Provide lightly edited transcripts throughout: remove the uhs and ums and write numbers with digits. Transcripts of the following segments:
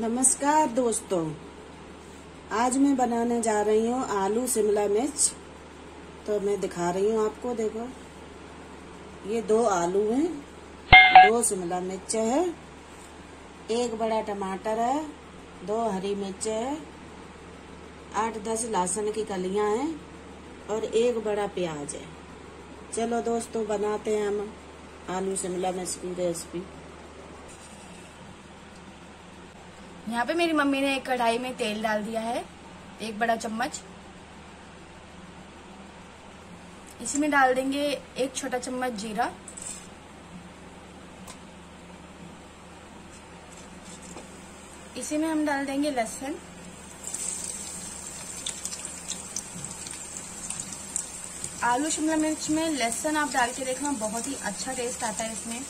नमस्कार दोस्तों, आज मैं बनाने जा रही हूँ आलू शिमला मिर्च। तो मैं दिखा रही हूँ आपको। देखो, ये 2 आलू हैं, 2 शिमला मिर्च है, 1 बड़ा टमाटर है, 2 हरी मिर्च है, 8-10 लहसुन की कलियां हैं और 1 बड़ा प्याज है। चलो दोस्तों, बनाते हैं हम आलू शिमला मिर्च की रेसिपी। यहाँ पे मेरी मम्मी ने एक कढ़ाई में तेल डाल दिया है, 1 बड़ा चम्मच। इसी में डाल देंगे 1 छोटा चम्मच जीरा, इसी में हम डाल देंगे लहसुन, आलू शिमला मिर्च में लहसुन आप डाल के देखना, बहुत ही अच्छा टेस्ट आता है इसमें।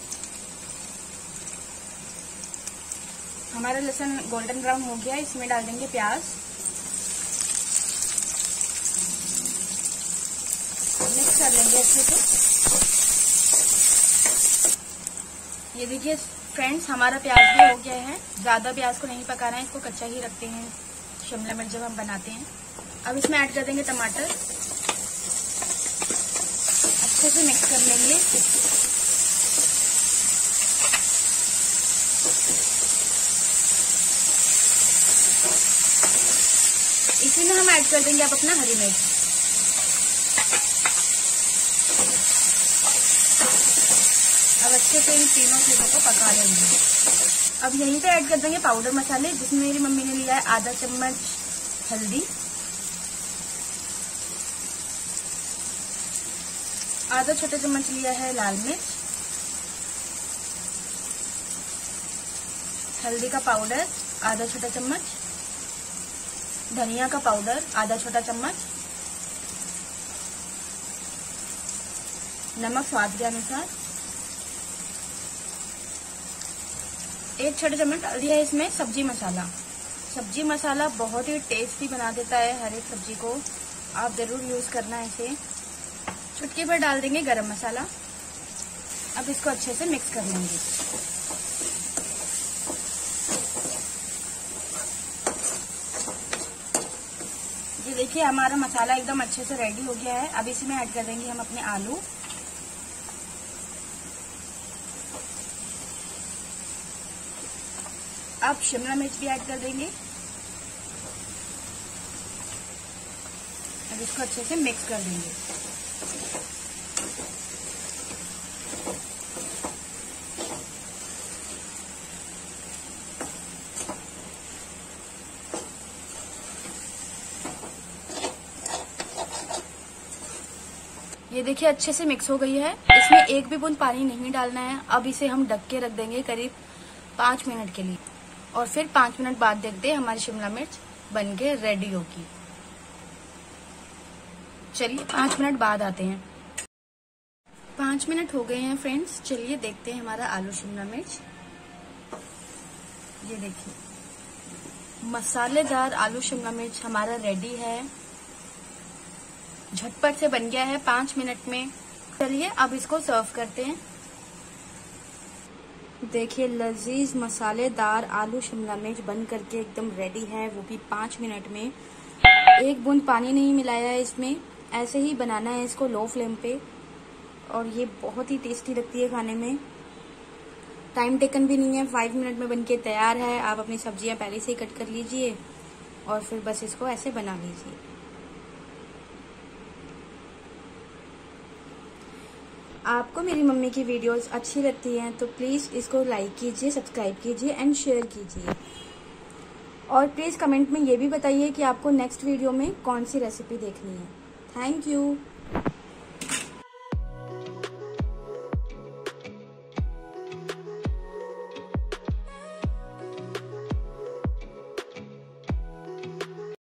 हमारा लहसुन गोल्डन ब्राउन हो गया, इसमें डाल देंगे प्याज, मिक्स कर लेंगे अच्छे से। ये देखिए फ्रेंड्स, हमारा प्याज भी हो गया है। ज्यादा प्याज को नहीं पकाना है, इसको कच्चा ही रखते हैं शिमला मिर्च जब हम बनाते हैं। अब इसमें ऐड कर देंगे टमाटर, अच्छे से मिक्स कर लेंगे। इसी में हम ऐड कर देंगे अब अपना हरी मिर्च। अब अच्छे से इन तीनों चीजों को पका लेंगे। अब यहीं पे ऐड कर देंगे पाउडर मसाले, जिसमें मेरी मम्मी ने लिया है आधा चम्मच हल्दी, आधा छोटा चम्मच लिया है लाल मिर्च, हल्दी का पाउडर आधा छोटा चम्मच, धनिया का पाउडर आधा छोटा चम्मच, नमक स्वाद के अनुसार, 1 छोटा चम्मच डाल दिया है इसमें सब्जी मसाला। सब्जी मसाला बहुत ही टेस्टी बना देता है हर एक सब्जी को, आप जरूर यूज करना है इसे। चुटकी भर डाल देंगे गरम मसाला। अब इसको अच्छे से मिक्स कर लेंगे। ये देखिए हमारा मसाला एकदम अच्छे से रेडी हो गया है। अब इसी में ऐड कर देंगे हम अपने आलू, अब शिमला मिर्च भी ऐड कर देंगे। अब इसको अच्छे से मिक्स कर देंगे। ये देखिए अच्छे से मिक्स हो गई है। इसमें 1 भी बूंद पानी नहीं डालना है। अब इसे हम ढक के रख देंगे करीब 5 मिनट के लिए, और फिर 5 मिनट बाद देखते हैं हमारी शिमला मिर्च बन के रेडी होगी। चलिए 5 मिनट बाद आते हैं। 5 मिनट हो गए हैं फ्रेंड्स, चलिए देखते हैं हमारा आलू शिमला मिर्च। ये देखिए मसालेदार आलू शिमला मिर्च हमारा रेडी है, झटपट से बन गया है 5 मिनट में। चलिए अब इसको सर्व करते हैं। देखिए लजीज मसालेदार आलू शिमला मिर्च बन करके एकदम रेडी है, वो भी 5 मिनट में। 1 बूंद पानी नहीं मिलाया है इसमें, ऐसे ही बनाना है इसको लो फ्लेम पे, और ये बहुत ही टेस्टी लगती है खाने में। टाइम टेकन भी नहीं है, 5 मिनट में बनके तैयार है। आप अपनी सब्जियां पहले से ही कट कर लीजिए और फिर बस इसको ऐसे बना लीजिए। आपको मेरी मम्मी की वीडियोस अच्छी लगती हैं तो प्लीज़ इसको लाइक कीजिए, सब्सक्राइब कीजिए एंड शेयर कीजिए। और प्लीज़ कमेंट में ये भी बताइए कि आपको नेक्स्ट वीडियो में कौन सी रेसिपी देखनी है। Thank you.